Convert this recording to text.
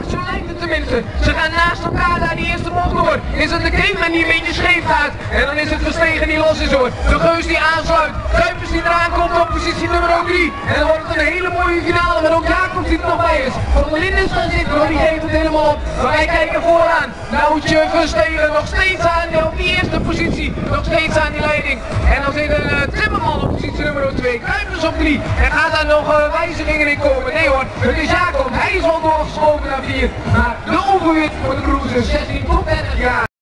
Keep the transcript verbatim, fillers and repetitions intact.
hard, zo lijkt het tenminste. Ze gaan naast elkaar daar die eerste bocht door. Is het de Kreefman die een beetje scheef gaat? En dan is het Verstegen die los is hoor. De Geus die aansluit. Kuipers die eraan komt op positie nummer drie. En dan wordt het een hele mooie finale met ook Jacobs die er nog bij is. Van der Linden is gaan zitten hoor, die geeft het helemaal op. Maar wij kijken vooraan. Noutje Verstegen nog steeds aan op die eerste positie. Nog steeds aan die leiding. En dan zit een uh, Timmerman op positie nummer twee. Kuipers op drie. En gaat daar nog uh, wijzigingen in komen? Nee hoor, het is Jacob. Hij is al doorgeschoven naar vier. Maar de overwinning voor de Cruisers zestien